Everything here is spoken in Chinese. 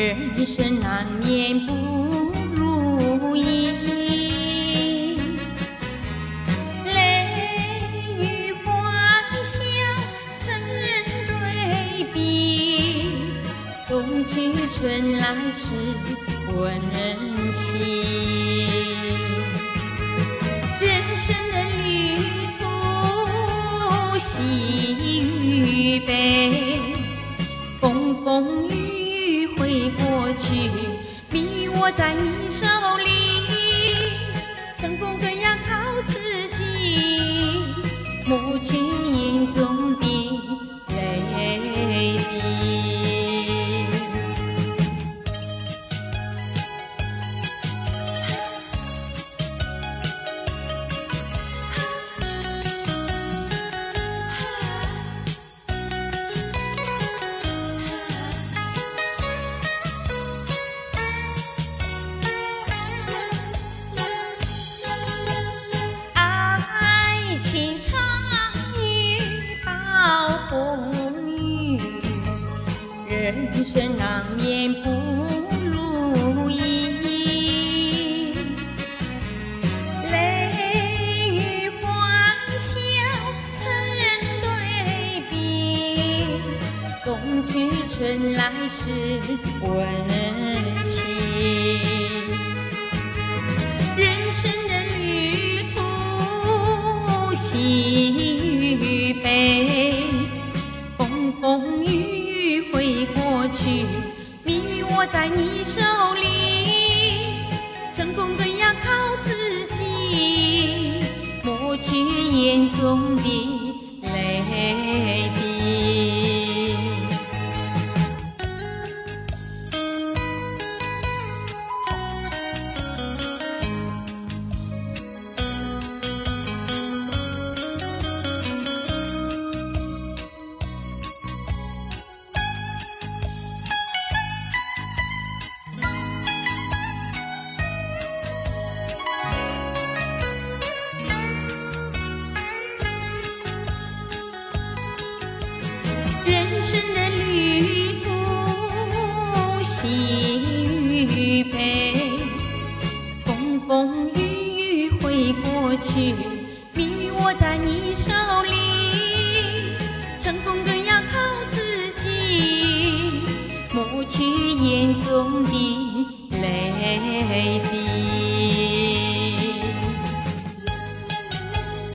人生难免不如意，泪与欢笑成人对比，冬去春来时问人情。人生的旅途喜与悲，风风雨雨会过去，命运握在你手里，成功更要靠自己，抹去眼中的泪滴。情长遇暴风雨，人生难免不如意，泪与欢笑成人对比，冬去春来时问心。人生的旅途喜与悲，风风雨雨会过去，命运握在你手里，成功更要靠自己，抹去眼中的泪滴。人生的旅途喜与悲，风风雨雨会过去，命运握在你手里，成功更要靠自己，抹去眼中的泪滴。